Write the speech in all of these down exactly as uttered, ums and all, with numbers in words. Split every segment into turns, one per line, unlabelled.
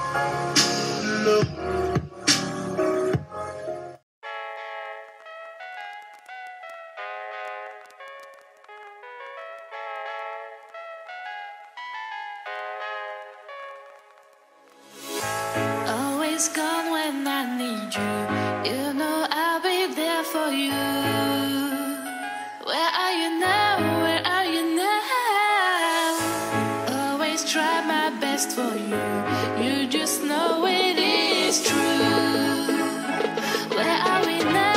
Come when I need you, you know I'll be there for you. Where are you now? Where are you now? Always try my best for you. You just know it is true. Where are we now?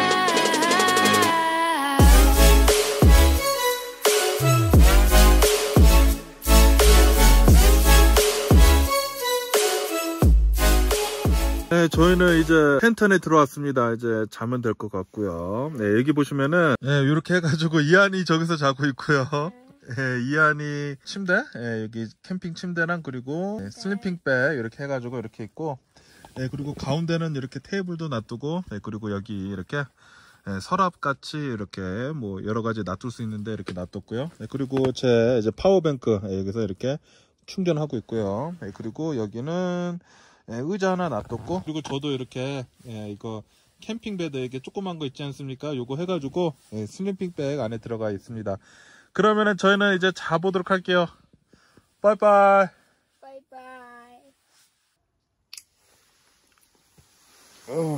네, 저희는 이제 텐턴에 들어왔습니다. 이제 자면 될 것 같고요. 네, 여기 보시면은 네, 이렇게 해가지고 이한이 저기서 자고 있고요. 네, 이한이 침대, 네, 여기 캠핑 침대랑 그리고 네, 슬리핑백 이렇게 해가지고 이렇게 있고, 네, 그리고 가운데는 이렇게 테이블도 놔두고, 네, 그리고 여기 이렇게 네, 서랍 같이 이렇게 뭐 여러 가지 놔둘 수 있는데 이렇게 놔뒀고요. 네, 그리고 제 이제 파워뱅크 네, 여기서 이렇게 충전하고 있고요. 네, 그리고 여기는 예, 의자 하나 놔뒀고, 그리고 저도 이렇게 예, 이거 캠핑베드 이게 조그만 거 있지 않습니까? 요거 해가지고 예, 슬리핑백 안에 들어가 있습니다. 그러면은 저희는 이제 자보도록 할게요. 빠이빠이.
바이바이.
어,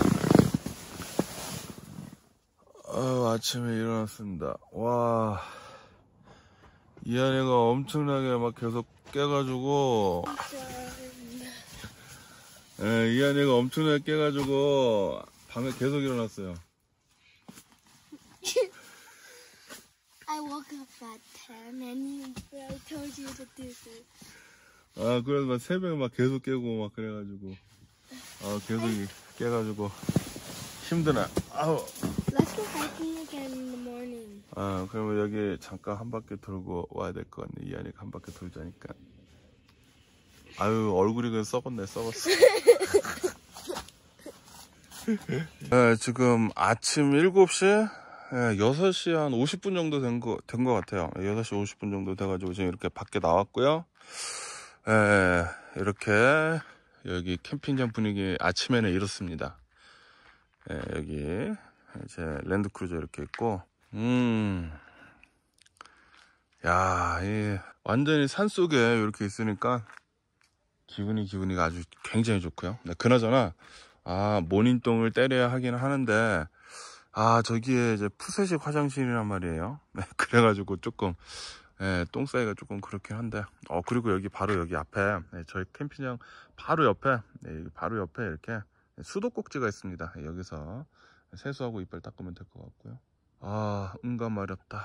어, 아침에 일어났습니다. 와, 이한이가 엄청나게 막 계속 깨가지고 예, 이한이가 엄청나게 깨가지고 밤에 계속 일어났어요.
I woke up at ten and you, I told you to do this.
아, 그래서 막 새벽에 막 계속 깨고 막 그래가지고 아, 계속 깨가지고 힘드네. 아우.
Let's go hiking again in the morning.
아, 그러면 여기 잠깐 한 바퀴 돌고 와야 될 것 같네. 이한이가 한 바퀴 돌자니까. 아유, 얼굴이 그냥 썩었네, 썩었어. 네, 지금 아침 일곱 시, 네, 여섯 시 한 오십 분 정도 된 거, 된 거 같아요. 여섯 시 오십 분 정도 돼가지고 지금 이렇게 밖에 나왔고요. 네, 이렇게 여기 캠핑장 분위기 아침에는 이렇습니다. 네, 여기 이제 랜드크루저 이렇게 있고, 음, 야, 이 완전히 산속에 이렇게 있으니까 기분이 기분이가 아주 굉장히 좋고요. 네, 그나저나 아, 모닝똥을 때려야 하긴 하는데 아, 저기에 이제 푸세식 화장실이란 말이에요. 네, 그래가지고 조금 네, 똥 싸기가 조금 그렇긴 한데 어, 그리고 여기 바로 여기 앞에 네, 저희 캠핑장 바로 옆에 네, 바로 옆에 이렇게 수도꼭지가 있습니다. 네, 여기서 세수하고 이빨 닦으면 될 것 같고요. 아, 응가 마렵다.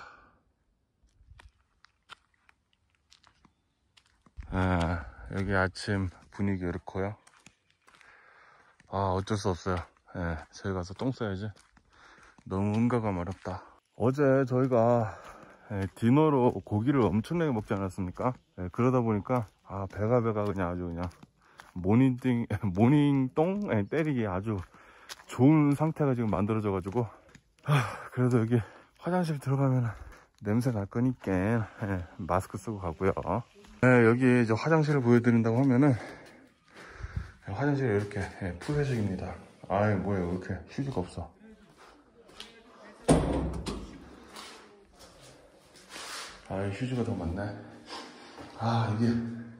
아, 여기 아침 분위기 이렇고요. 아, 어쩔 수 없어요. 예, 저희 가서 똥 싸야지. 너무 응가가 마렵다. 어제 저희가 예, 디너로 고기를 엄청나게 먹지 않았습니까? 예, 그러다 보니까 아, 배가 배가 그냥 아주 그냥 모닝띵 모닝똥 예, 때리기 아주 좋은 상태가 지금 만들어져 가지고 아, 그래도 여기 화장실 들어가면 냄새 날 거니까 예, 마스크 쓰고 가고요. 네, 여기 이제 화장실을 보여드린다고 하면은 화장실이 이렇게 예, 푸세식입니다. 아이, 뭐예요, 이렇게 휴지가 없어. 아, 휴지가 더 많네. 아, 이게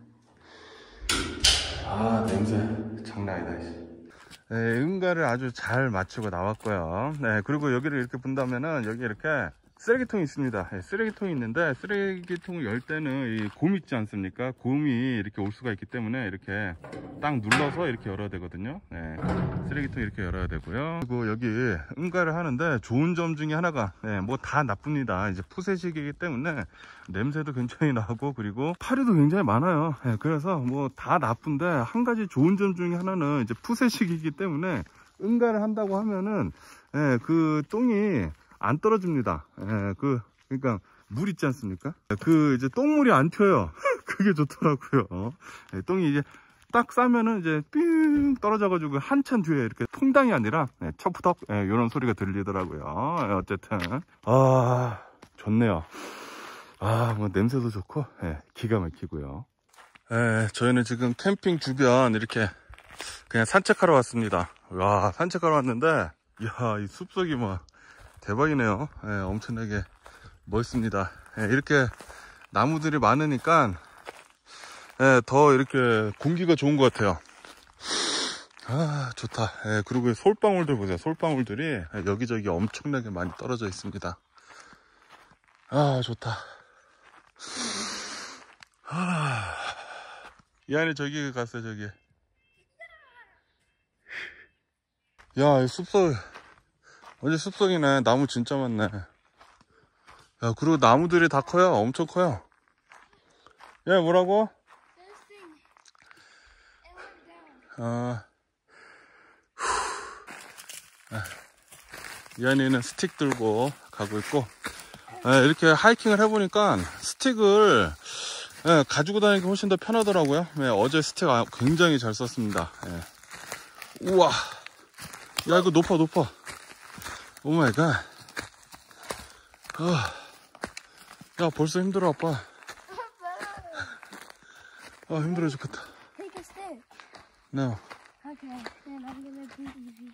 아, 냄새 장난 아니다. 네, 응가를 아주 잘 마치고 나왔고요. 네, 그리고 여기를 이렇게 본다면은 여기 이렇게 쓰레기통이 있습니다. 네, 쓰레기통이 있는데 쓰레기통을 열 때는 이 곰 있지 않습니까? 곰이 이렇게 올 수가 있기 때문에 이렇게 딱 눌러서 이렇게 열어야 되거든요. 네, 쓰레기통 이렇게 열어야 되고요. 그리고 여기 응가를 하는데 좋은 점 중에 하나가 네, 뭐 다 나쁩니다. 이제 푸세식이기 때문에 냄새도 굉장히 나고 그리고 파리도 굉장히 많아요. 네, 그래서 뭐 다 나쁜데 한 가지 좋은 점 중에 하나는 이제 푸세식이기 때문에 응가를 한다고 하면은 네, 그 똥이 안 떨어집니다. 예, 그, 그러니까, 물 있지 않습니까? 그, 이제, 똥물이 안 튀어요. 그게 좋더라고요. 예, 똥이 이제, 딱 싸면은 이제, 삥 떨어져가지고, 한참 뒤에 이렇게 통당이 아니라, 예, 척푸덕, 예, 요런 소리가 들리더라고요. 예, 어쨌든. 아, 좋네요. 아, 뭐, 냄새도 좋고, 예, 기가 막히고요. 에, 저희는 지금 캠핑 주변 이렇게 그냥 산책하러 왔습니다. 와, 산책하러 왔는데, 이야, 이 숲속이 뭐 대박이네요. 에, 엄청나게 멋있습니다. 에, 이렇게 나무들이 많으니까 에, 더 이렇게 공기가 좋은 것 같아요. 아, 좋다. 예, 그리고 솔방울들 보세요. 솔방울들이 여기저기 엄청나게 많이 떨어져 있습니다. 아, 좋다. 아, 이 안에 저기 갔어요, 저기. 야, 이 숲속, 완전 숲속이네. 나무 진짜 많네. 야, 그리고 나무들이 다 커요. 엄청 커요. 야, 뭐라고? 아, 이한이는 스틱 들고 가고 있고, 예, 이렇게 하이킹을 해보니까 스틱을 예, 가지고 다니기 훨씬 더 편하더라고요. 예, 어제 스틱 굉장히 잘 썼습니다. 예. 우와, 야, 이거 높아 높아. 오마이갓. 아, 야, 벌써 힘들어 아빠. 아, 힘들어 죽겠다.
Take a step.
No.
Okay, then I'm gonna be easy.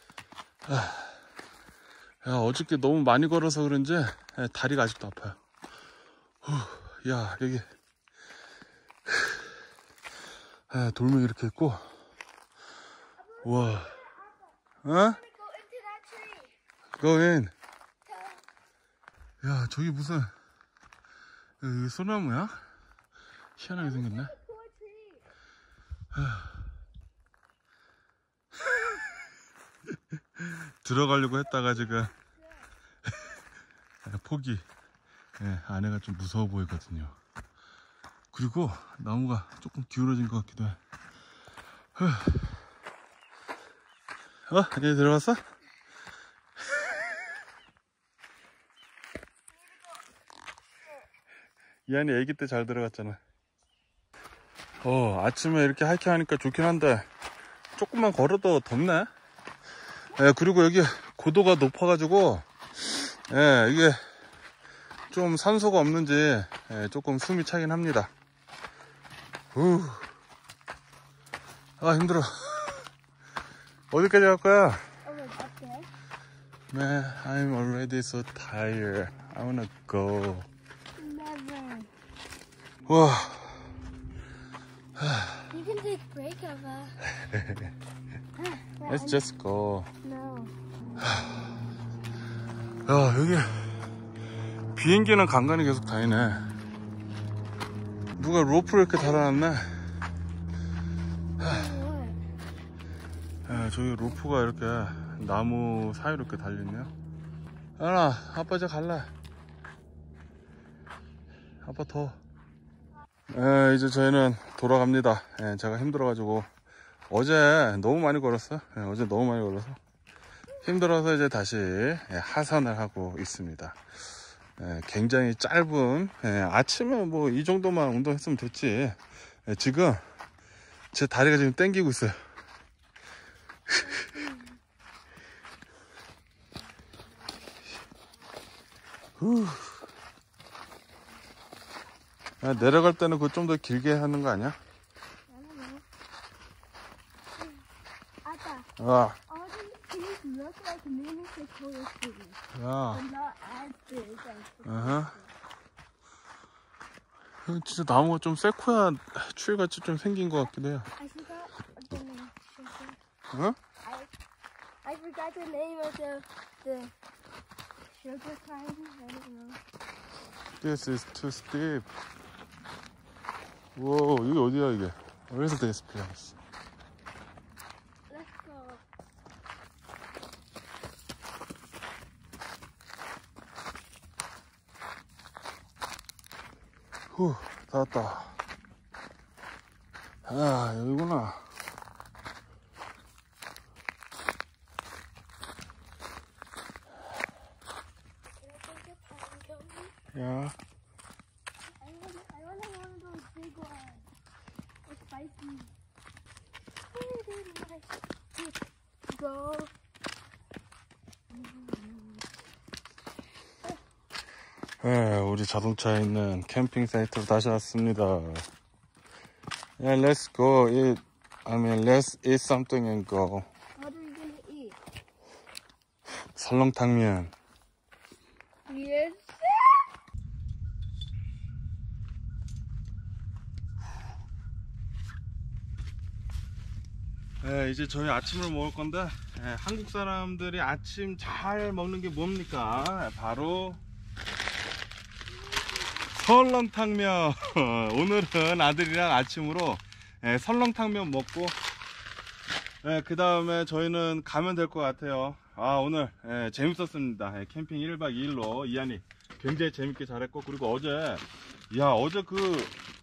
야, 어저께 너무 많이 걸어서 그런지 예, 다리가 아직도 아파요. 후, 야, 여기 예, 돌멩이 이렇게 있고. 우와. 어?
Go into that tree.
Go in. 야, 저기 무슨 여기 소나무야? 희한하게 생겼네.
Cool tree.
들어가려고 했다가 지금 포기. 예, 안에가 좀 무서워 보이거든요. 그리고 나무가 조금 기울어진 것 같기도 해. 어? 얘 들어갔어? 이한이 애기 때 잘 들어갔잖아. 어, 아침에 이렇게 하이킹 하니까 좋긴 한데 조금만 걸어도 덥네. 예, 그리고 여기 고도가 높아가지고 예, 이게 좀 산소가 없는지 예, 조금 숨이 차긴 합니다. 후. 아, 힘들어. 어디까지 갈 거야?
Oh, look, up there.
Man, I'm already so tired. I wanna go.
Never.
와,
You can take a break of a.
let's just go.
No.
야, 여기 비행기는 간간히 계속 다니네. 누가 로프를 이렇게 달아놨네.
What?
야, 저기 로프가 이렇게 나무 사이로 이렇게 달려있네요. 하나, 아빠 이제 갈래. 아빠 더. 에, 이제 저희는 돌아갑니다. 예, 제가 힘들어가지고 어제 너무 많이 걸었어요. 예, 어제 너무 많이 걸어서 힘들어서 이제 다시 예, 하산을 하고 있습니다. 예, 굉장히 짧은 예, 아침에 뭐 이 정도만 운동했으면 됐지. 예, 지금 제 다리가 지금 땡기고 있어요. 후. 야, 내려갈 때는 그거 좀 더 길게 하는 거 아니야?
I don't know. Appa,
아,
all these trees look like mini sequoia trees,
야,
but not as big as.
아하. 여기 진짜 나무가 좀 세코야 추위같이 좀 생긴 것 같기도 해요.
I forgot the name.
어?
I I forgot the name of the the sugar kind. I don't know.
This is too steep. 와, 여기 어디야 이게? Where's this place?
Let's go.
후, 다 왔다. 아, 여기구나.
Can I take a pine cone?
야,
I want I want one of those big ones. It's spicy. Go.
네, 우리 자동차에 있는 캠핑 사이트로 다시 왔습니다. Yeah, let's go eat. I mean, let's eat something and go.
What are you gonna eat?
설렁탕면.
Yes.
네, 이제 저희 아침을 먹을 건데, 네, 한국 사람들이 아침 잘 먹는 게 뭡니까? 바로 설렁탕면. 오늘은 아들이랑 아침으로 네, 설렁탕면 먹고, 네, 그 다음에 저희는 가면 될 것 같아요. 아, 오늘 네, 재밌었습니다. 네, 캠핑 일 박 이 일로 이한이 굉장히 재밌게 잘했고, 그리고 어제, 야, 어제 그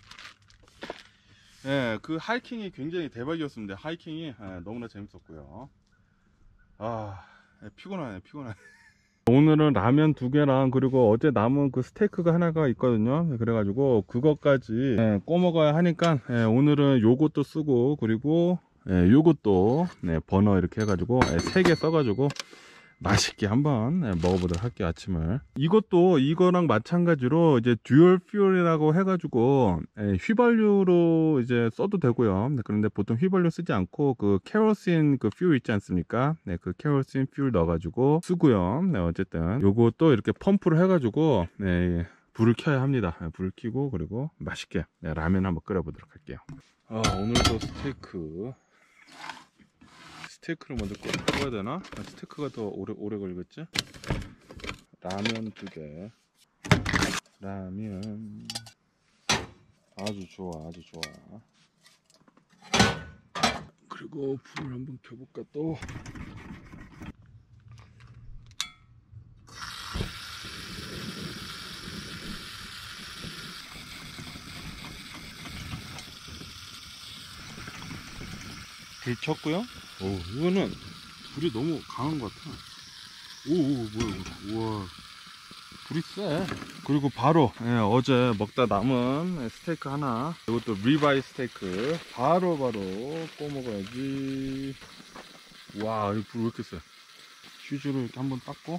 예, 그 하이킹이 굉장히 대박이었습니다. 하이킹이 예, 너무나 재밌었고요. 아, 예, 피곤하네, 피곤하네. 오늘은 라면 두 개랑 그리고 어제 남은 그 스테이크가 하나가 있거든요. 그래가지고 그것까지 예, 꼬먹어야 하니까 예, 오늘은 요것도 쓰고 그리고 예, 요것도 네, 버너 이렇게 해가지고 예, 세 개 써가지고 맛있게 한번 먹어보도록 할게요. 아침을. 이것도 이거랑 마찬가지로 이제 듀얼 퓨얼이라고 해가지고 휘발유로 이제 써도 되고요. 그런데 보통 휘발유 쓰지 않고 그 케로신 그 퓨얼 있지 않습니까? 네, 그 케로신 퓨얼 넣어가지고 쓰고요. 네, 어쨌든 요것도 이렇게 펌프를 해가지고 네, 불을 켜야 합니다. 불을 켜고 그리고 맛있게 네, 라면 한번 끓여보도록 할게요. 아, 오늘도 스테이크. 스테이크를 먼저 구워야 되나? 아, 스테이크가 더 오래, 오래 걸리겠지? 라면 두 개. 라면. 아주 좋아, 아주 좋아. 그리고 불을 한번 켜볼까 또. 불 켰고요. 오, 이거는 불이 너무 강한 것 같아. 오, 오 뭐야, 이거. 우와. 불이 세. 그리고 바로, 예, 어제 먹다 남은 스테이크 하나. 이것도 리바이 스테이크. 바로, 바로 꺼 먹어야지. 와, 이 불 왜 이렇게 세? 휴지로 이렇게 한번 닦고.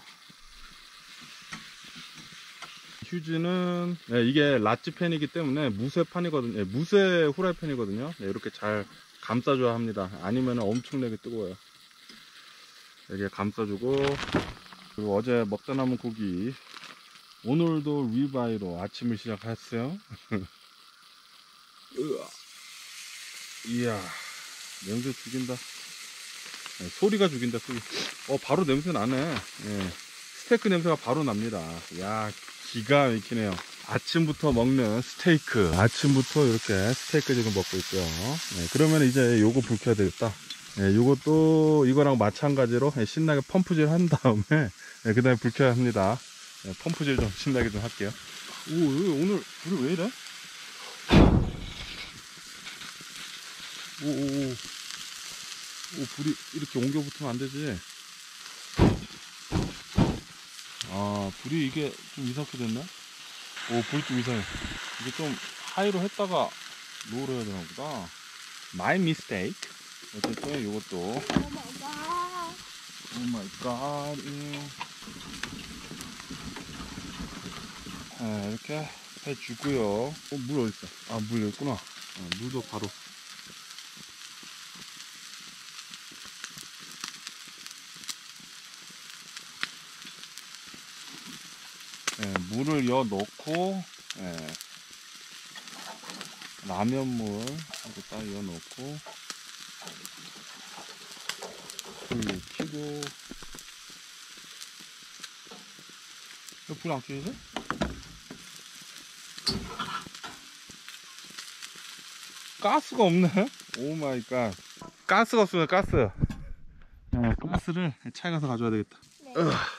휴지는, 예, 이게 라찌팬이기 때문에 무쇠판이거든요. 예, 무쇠 후라이팬이거든요. 예, 이렇게 잘 감싸줘야 합니다. 아니면 엄청나게 뜨거워요. 이렇게 감싸주고, 그리고 어제 먹다 남은 고기, 오늘도 리바이로 아침을 시작했어요. 이야, 냄새 죽인다. 네, 소리가 죽인다, 소리. 어, 바로 냄새 나네. 예, 스테이크 냄새가 바로 납니다. 야, 기가 막히네요. 아침부터 먹는 스테이크. 아침부터 이렇게 스테이크 지금 먹고 있고요. 네, 그러면 이제 요거 불 켜야 되겠다. 네, 요것도 이거랑 마찬가지로 신나게 펌프질 한 다음에 네, 그 다음에 불 켜야 합니다. 네, 펌프질 좀 신나게 좀 할게요. 오, 오늘 불이 왜 이래? 오, 오, 오. 오, 불이 이렇게 옮겨 붙으면 안 되지. 아, 불이 이게 좀 이상하게 됐네? 오, 불이 좀 이상해. 이게 좀 하이로 했다가 로우로 해야 되나 보다. My mistake. 어쨌든 이것도.
Oh my god.
Oh my god. 네, 이렇게 해주고요. 어, 물 어딨어? 아, 물 여기 있구나. 아, 물도 바로. 네, 물을 여 넣고, 네, 라면물 이렇게 딱 여 넣고, 불 켜고. 불 안 켜지지? 가스가 없네? 오 마이 갓. 가스가 없으면 가스. 네, 가스를 차에 가서 가져야 되겠다.
네.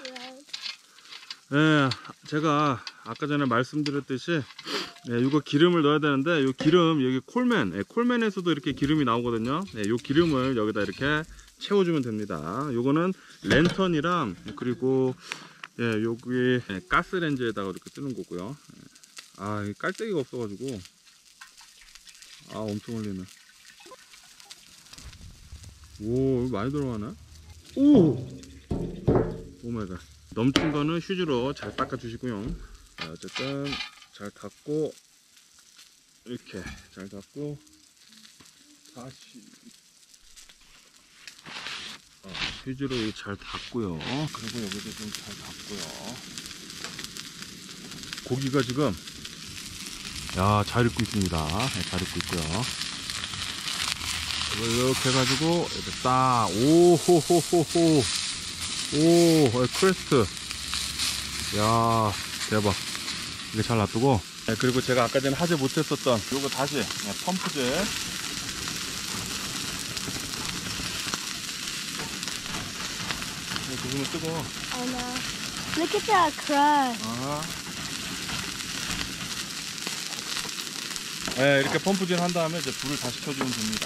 네, 제가 아까 전에 말씀드렸듯이 네, 이거 기름을 넣어야 되는데 이 기름 여기 콜맨, 네, 콜맨에서도 이렇게 기름이 나오거든요. 네, 이 기름을 여기다 이렇게 채워주면 됩니다. 이거는 랜턴이랑 그리고 예, 여기 네, 가스렌지에다가 이렇게 뜨는 거고요. 아, 이 깔때기가 없어가지고 아, 엄청 흘리네. 오, 많이 들어가네. 오! 오마이갓. 넘친 거는 휴지로 잘 닦아 주시고요. 자, 어쨌든 잘 닦고 이렇게 잘 닦고 사십. 어, 휴지로 잘 닦고요. 그리고 여기도 좀 잘 닦고요. 고기가 지금 야, 잘 익고 있습니다. 네, 잘 익고 있고요. 이걸 이렇게 해가지고 이렇게 딱 오호호호호 오 크레스트. 야, 대박. 이게 잘 놔두고. 네, 그리고 제가 아까 전에 하지 못했었던 요거 다시 네, 펌프질. 네, 조금은 뜨거워.
I know. Look at that crush.
아. 네, 이렇게 펌프질 한 다음에 이제 불을 다시 켜주면 됩니다.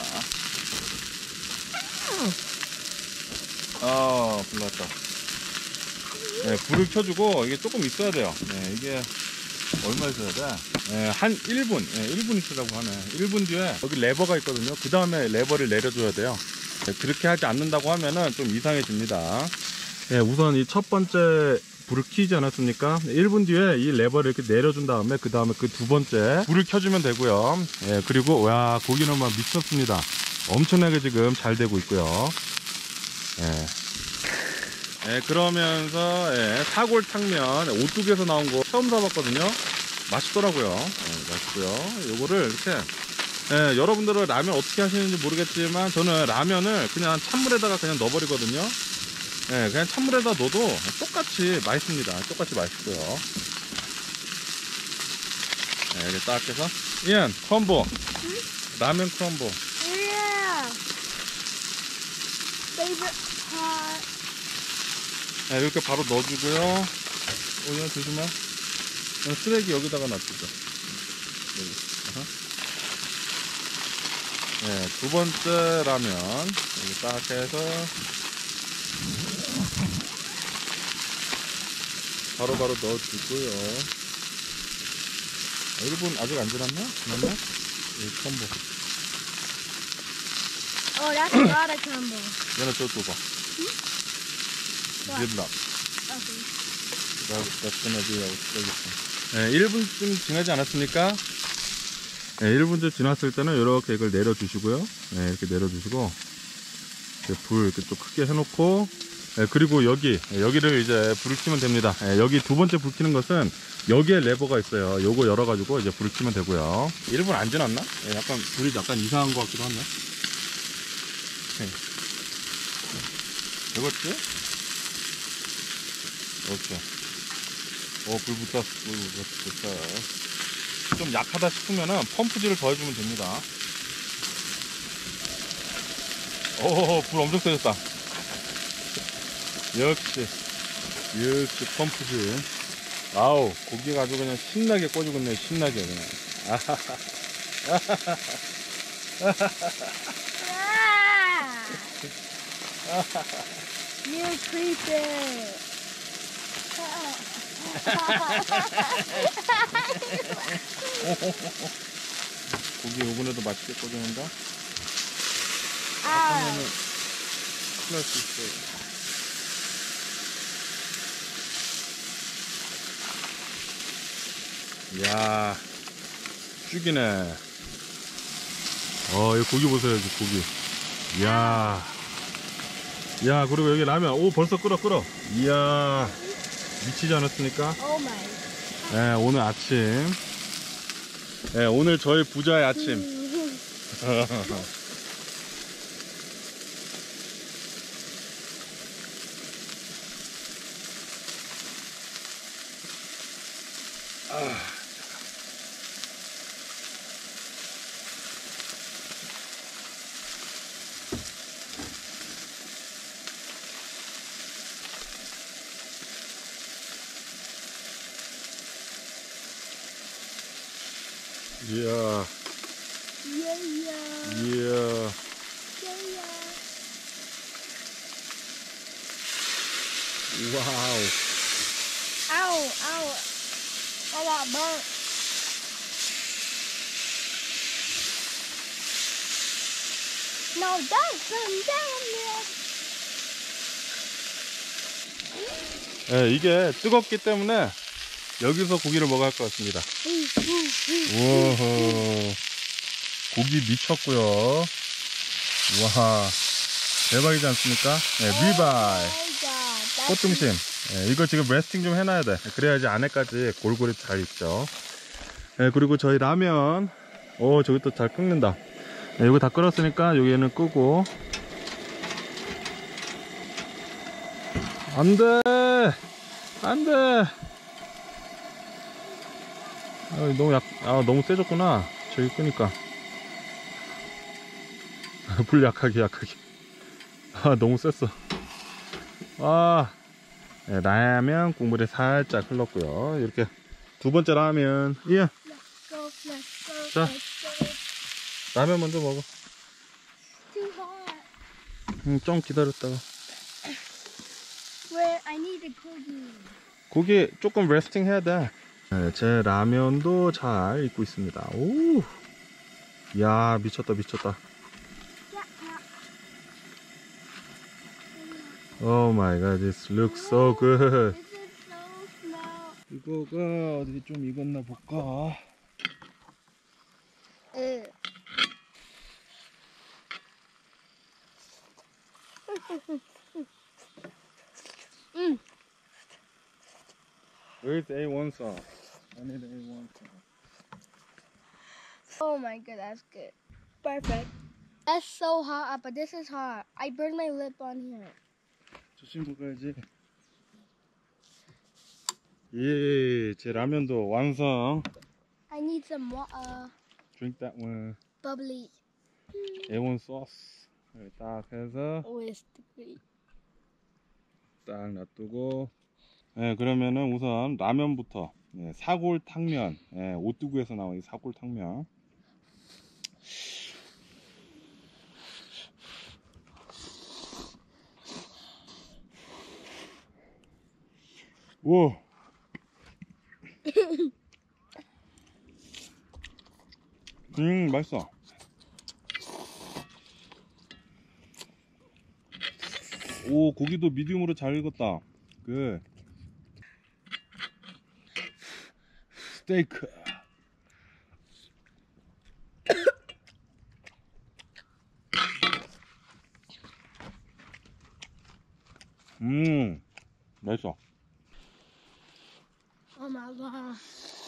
아, 불 났다. 네, 불을 켜주고 이게 조금 있어야 돼요. 네, 이게 얼마 있어야 돼? 네, 한 일 분, 네, 일 분 있으라고 하네. 일 분 뒤에 여기 레버가 있거든요. 그 다음에 레버를 내려줘야 돼요. 네, 그렇게 하지 않는다고 하면은 좀 이상해집니다. 네, 우선 이 첫 번째 불을 켜지 않았습니까? 일 분 뒤에 이 레버를 이렇게 내려준 다음에 그 다음에 그 두 번째 불을 켜주면 되고요. 예, 그리고 와, 고기는 막 미쳤습니다. 엄청나게 지금 잘 되고 있고요. 예. 예, 그러면서 예, 사골탕면 오뚜기에서 나온 거 처음 사봤거든요. 맛있더라고요. 예, 맛있고요. 요거를 이렇게 예, 여러분들은 라면 어떻게 하시는지 모르겠지만 저는 라면을 그냥 찬물에다가 그냥 넣어버리거든요. 예, 그냥 찬물에다 넣어도 똑같이 맛있습니다. 똑같이 맛있고요. 예, 이렇게 딱 해서 이안 크럼보. 응? 라면 크럼보.
Yeah. Favorite part.
예, 이렇게 바로 넣어주고요. 오야 조심해. 쓰레기 여기다가 놔두자. 여기. 예, 두 번째 라면 여기 딱 해서 바로바로 바로 넣어주고요. 일 분 아직 안 지났나? 지났나? 이 콤보.
Oh, that's a lot of combo.
얘는 저거 봐.
What?
Zip lock.
Okay.
That's, that's gonna be our 네, 일 분쯤 지나지 않았습니까? 네, 일 분쯤 지났을 때는 이렇게 이걸 내려주시고요. 네, 이렇게 내려주시고 이렇게 불 이렇게 좀 크게 해놓고 네, 그리고 여기 여기를 이제 불을 켜면 됩니다. 네, 여기 두 번째 불 켜는 것은 여기에 레버가 있어요. 요거 열어가지고 이제 불을 켜면 되고요. 일 분 안 지났나? 네, 약간 불이 약간 이상한 것 같기도 하네. 네. 되겠지? 오케이. 오, 불 붙었어, 불 붙었어. 좀 약하다 싶으면은 펌프질을 더해주면 됩니다. 오, 불 엄청 세졌다. 역시, 역시 펌프질. 아우, 고기가 아주 그냥 신나게 꺼지고 있네, 신나게 그냥.
You creepy.
고기 오븐에도 맛있게 꺼지는다.
아.
하면은 큰일 날 수 있어요. 이야, 죽이네. 어, 이 고기 보세요, 이 고기. 이야. 야, 그리고 여기 라면, 오, 벌써 끓어, 끓어. 이야, 미치지 않았습니까?
Oh my.
네, 오늘 아침. 네, 오늘 저희 부자의 아침. 아. 이야,
Yeah, yeah.
이야.
Yeah, yeah.
와우.
Ow, ow. I got burnt. No, don't come down there.
네, 이게 뜨겁기 때문에 여기서 고기를 먹어야 할 것 같습니다. 우와, 고기 미쳤고요. 와, 대박이지 않습니까? 네, 리바이.
Oh my god. That's
꽃등심. 네, 이거 지금 레스팅 좀 해놔야 돼. 그래야지 안에까지 골고루 잘 익죠. 네, 그리고 저희 라면. 오, 저기 또 잘 끓는다. 네, 이거 다 끓었으니까 여기는 끄고. 안 돼! 안 돼! 아, 너무 약, 아, 너무 세졌구나. 저기 끄니까. 불 약하게, 약하게. 아, 너무 셌어. 아, 네, 라면 국물이 살짝 흘렀고요. 이렇게 두 번째 라면. 예.
Let's go, let's go,
자.
let's go.
라면 먼저 먹어.
Too hot.
음, 좀 기다렸다가.
Where I need a cookie.
고기 조금 레스팅 해야 돼. 네, 제 라면도 잘 익고 있습니다. 오, 야, 미쳤다, 미쳤다.
Yeah, yeah.
Oh my god, this looks so good.
This is so small.
이거가 어디 좀 익었나 볼까?
Uh. mm.
Where's A one sauce? I need A one sauce.
Oh my god, that's good. Perfect. That's so hot, but this is hot. I burned my lip on here.
조심 먹어야지. 예, 제 라면도 완성.
I need some water.
Drink that one.
Bubbly.
A one sauce. 딱 해서
Oh, it's sticky.
딱 놔두고. 네, 그러면은 우선 라면부터. 네, 사골탕면. 네, 오뚜구에서 나온 이 사골탕면. 오. 음, 맛있어. 오, 고기도 미디움으로 잘 익었다. 그 스테이크. 음, 맛있어.
Oh my god.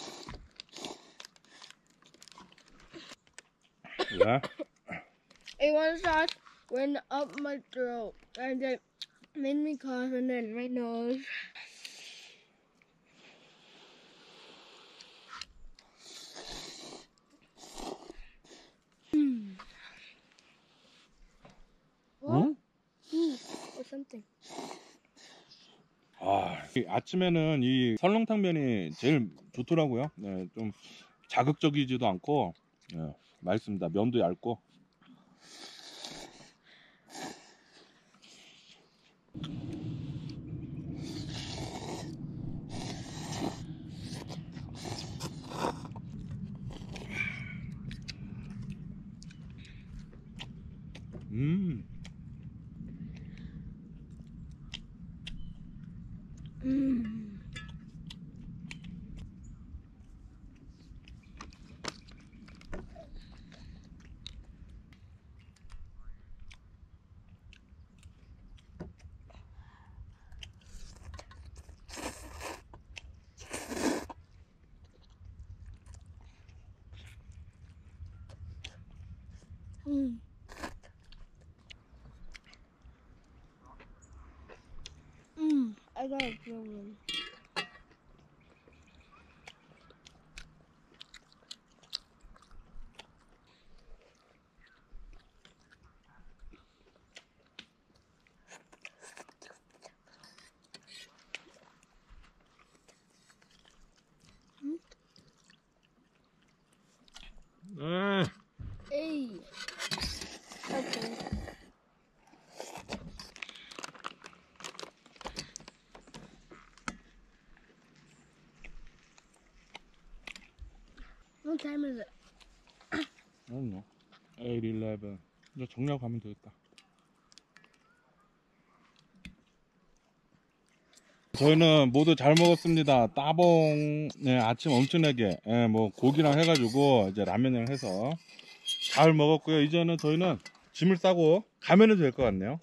왜?
A one sauce went up my throat and it made me cough and then my nose. Mm. What?
응?
Mm. Or something.
아, 이 아침에는 이 설렁탕면이 제일 좋더라고요. 네, 좀 자극적이지도 않고, 네, 맛있습니다. 면도 얇고. 음.
Mm. Mm. Mm. I got a problem.
음.
Hey. Okay. What time is it?
아니요. eight eleven. 이제 정리하고 가면 되겠다. 저희는 모두 잘 먹었습니다. 따봉. 네, 아침 엄청나게, 예, 뭐 고기랑 해가지고 이제 라면을 해서 잘 먹었고요. 이제는 저희는 짐을 싸고 가면 될 것 같네요.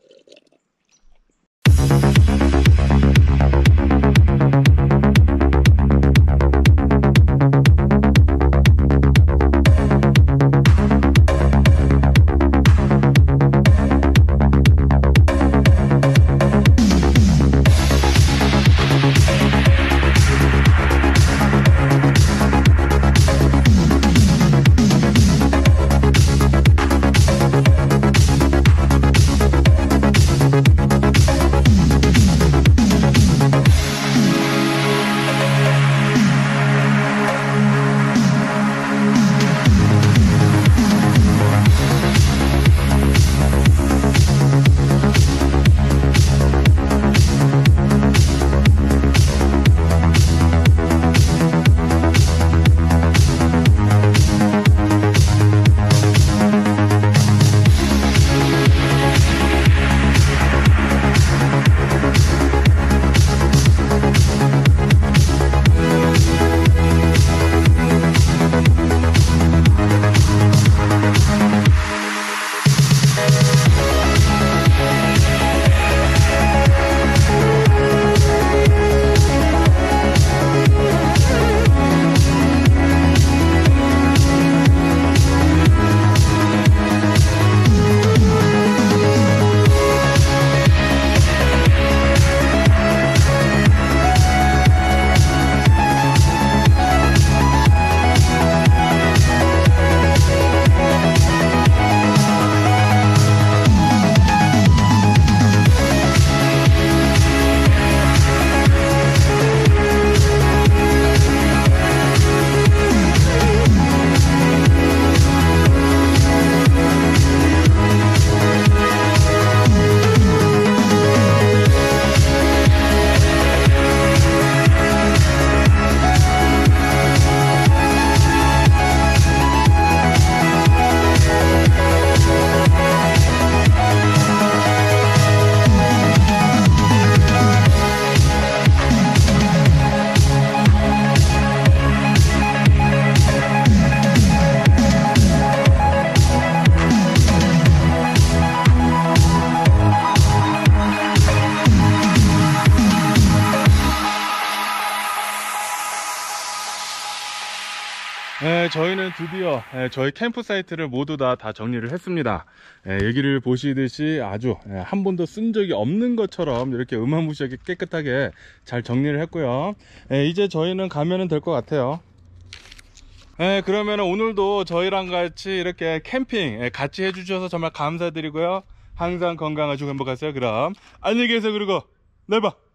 네, 저희는 드디어 저희 캠프 사이트를 모두 다, 다 정리를 했습니다. 네, 여기를 보시듯이 아주 한 번도 쓴 적이 없는 것처럼 이렇게 음화무시하게 깨끗하게 잘 정리를 했고요. 네, 이제 저희는 가면 될 것 같아요. 네, 그러면 오늘도 저희랑 같이 이렇게 캠핑 같이 해주셔서 정말 감사드리고요. 항상 건강하시고 행복하세요. 그럼 안녕히 계세요. 그리고 내일 봐.